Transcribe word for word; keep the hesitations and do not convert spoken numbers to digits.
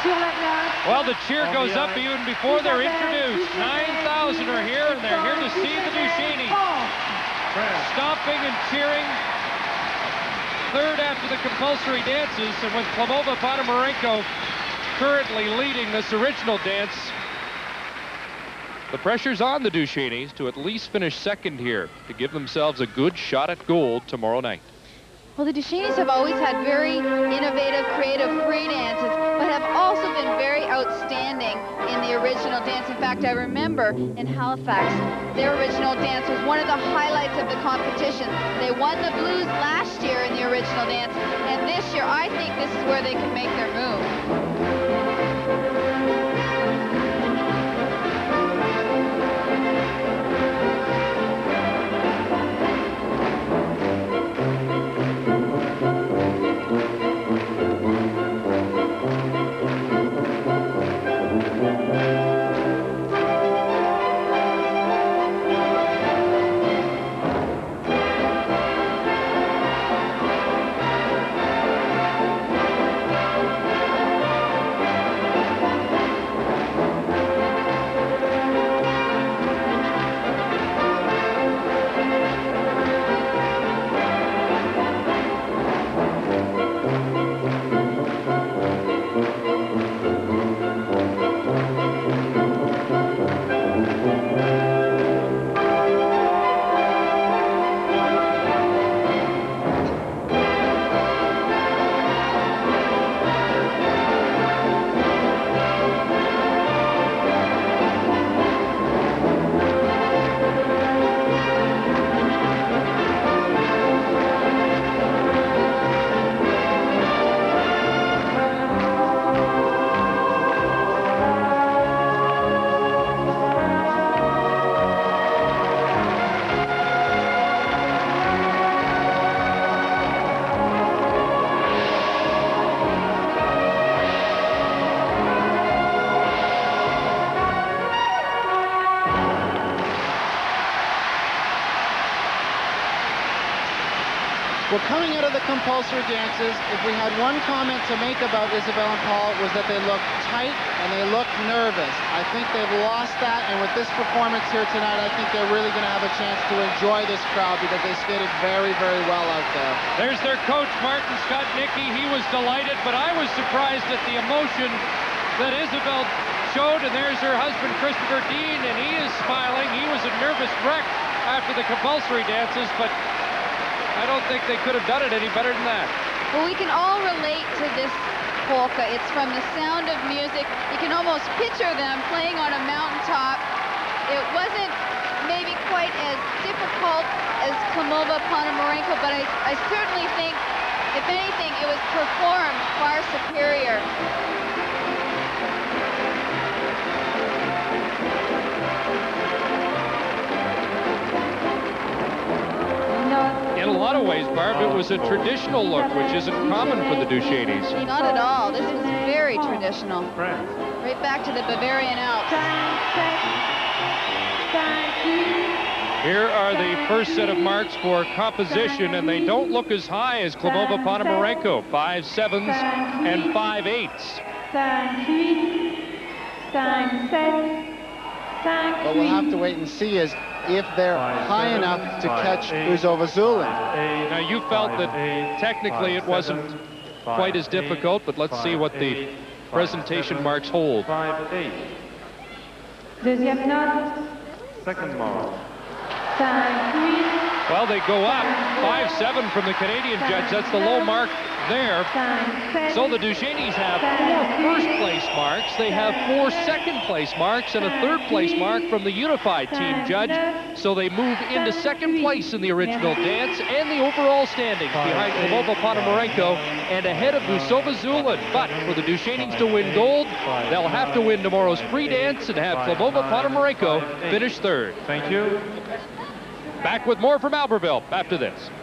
Well, the cheer goes up even before they're introduced. nine thousand are here, and they're here to see the Ducheneys. Stomping and cheering. Third after the compulsory dances, and with Klimova Ponomarenko currently leading this original dance, the pressure's on the Ducheneys to at least finish second here to give themselves a good shot at gold tomorrow night. Well, the Ducheneys have always had very innovative, creative free dances, but have also been very outstanding in the original dance. In fact, I remember in Halifax, their original dance was one of the highlights of the competition. They won the blues last year in the original dance, and this year, I think this is where they can make their move. Well, coming out of the compulsory dances, if we had one comment to make about Isabelle and Paul, was that they looked tight and they looked nervous. I think they've lost that, and with this performance here tonight, I think they're really going to have a chance to enjoy this crowd because they skated very, very well out there. There's their coach, Martin Scott-Nicky. He was delighted, but I was surprised at the emotion that Isabelle showed, and there's her husband, Christopher Dean, and he is smiling. He was a nervous wreck after the compulsory dances, but I don't think they could have done it any better than that. Well, we can all relate to this polka. It's from The Sound of Music. You can almost picture them playing on a mountaintop. It wasn't maybe quite as difficult as Klimova Ponomarenko, but I, I certainly think, if anything, it was performed far superior. In a lot of ways, Barb, it was a traditional look, which isn't common for the Ducheneys. Not at all. This was very traditional. Right back to the Bavarian Alps. Here are the first set of marks for composition, and they don't look as high as Klimova Ponomarenko. Five sevens and five eights. What we'll have to wait and see is if they're high enough to catch Uzova Zulin. Now, you felt that technically it wasn't quite as difficult, but let's see what the presentation marks hold. Deuxième note. Second mark. Well, they go up. five seven from the Canadian judge. That's the low mark there. So the Ducheneys have four first-place marks. They have four second-place marks and a third-place mark from the unified team judge. So they move into second place in the original dance and the overall standings behind Klimova Ponomarenko and ahead of Uzova Zulin. But for the Ducheneys to win gold, they'll have to win tomorrow's free dance and have Klimova Ponomarenko finish third. Thank you. Back with more from Albertville after this.